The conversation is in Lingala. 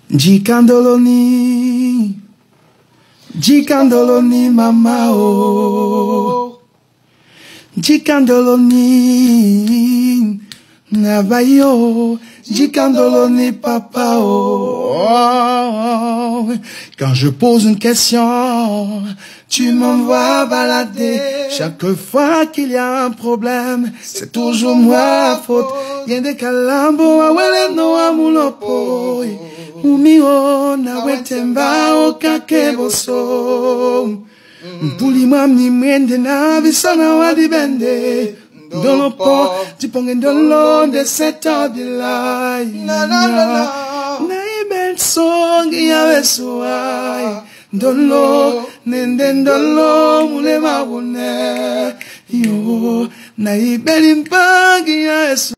Jikandoloni mama o, Jikandoloni Navayo, Jikandoloni papa oh. Quand je pose une question, tu m'envoies balader. Chaque fois qu'il y a un problème, c'est toujours moi faute. Y'a des calambo, awele no amulopo. Mumio na wetemba o kakeboso. Mpuli mamni mwende na visana wadi bende. Dans le port, tu ponges dans l'eau de cette abila. Naïben song yawe suai. Dans l'eau, nenden dans l'eau, moule mabune. Yo, naïben impang yawe suai.